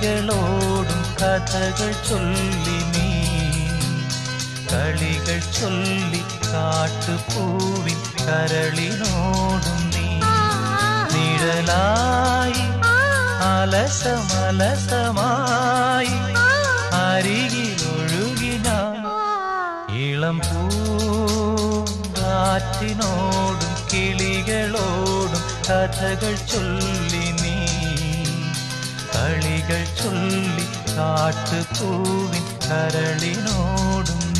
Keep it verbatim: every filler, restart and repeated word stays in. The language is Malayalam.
കിളികളോടും കഥകൾ ചൊല്ലി നീ കളികൾ ചൊല്ലി കാട്ടുപൂവിൻ കരളിനോടും നീ നിഴലായി അലസമലസമായി അരികിലൊഴുകി ഞാൻ ഇളം പൂങ്കാറ്റിനോടും കിളികളോടും കഥകൾ ചൊല്ലി നീ കളികൾ ചൊല്ലി കാട്ടുപൂവിൻ കരളിനോടും